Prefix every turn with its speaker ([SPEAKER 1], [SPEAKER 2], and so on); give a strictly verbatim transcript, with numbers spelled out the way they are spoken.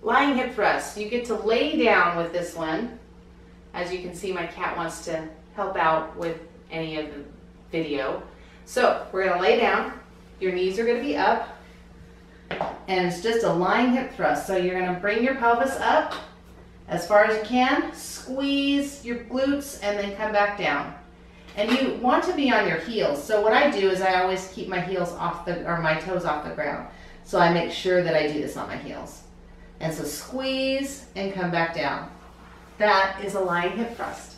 [SPEAKER 1] lying hip thrust. You get to lay down with this one. As you can see, my cat wants to help out with any of the video. So we're gonna lay down. Your knees are gonna be up. And it's just a lying hip thrust. So you're gonna bring your pelvis up as far as you can, squeeze your glutes, and then come back down. And you want to be on your heels. So what I do is I always keep my heels off the, or my toes off the ground. So I make sure that I do this on my heels. And so squeeze and come back down. That is a lying hip thrust.